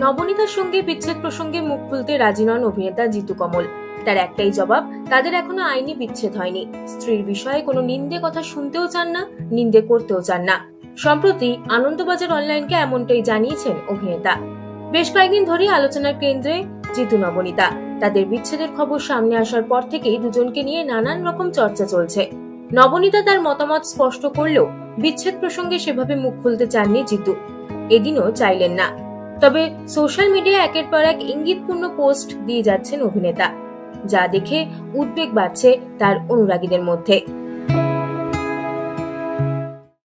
নবনীতার সঙ্গে বিচ্ছেদ প্রসঙ্গে মুখ খুলতে রাজি নন অভিনেতা জিতু কমল। তার একটাই জবাব, তাদের এখনো আইনি বিচ্ছেদ হয়নি। স্ত্রীর বিষয়ে কোনো নিন্দে কথা শুনতেও চান না, নিন্দে করতেও চান না। সম্প্রতি আনন্দবাজার অনলাইনকে এমনটাই জানিয়েছেন অভিনেতা। বেশ কয়েকদিন ধরেই আলোচনার কেন্দ্রে জিতু নবনীতা। তাদের বিচ্ছেদের খবর সামনে আসার পর থেকেই দুজনকে নিয়ে নানান রকম চর্চা চলছে। নবনীতা তার মতামত স্পষ্ট করলেও বিচ্ছেদ প্রসঙ্গে সেভাবে মুখ খুলতে চাননি জিতু। এদিনও চাইলেন না। তবে সোশ্যাল মিডিয়ায় একের পর এক ইঙ্গিতপূর্ণ পোস্ট দিয়ে যাচ্ছেন অভিনেতা, যা দেখে উদ্বেগ বাড়ছে তার অনুরাগীদের মধ্যে।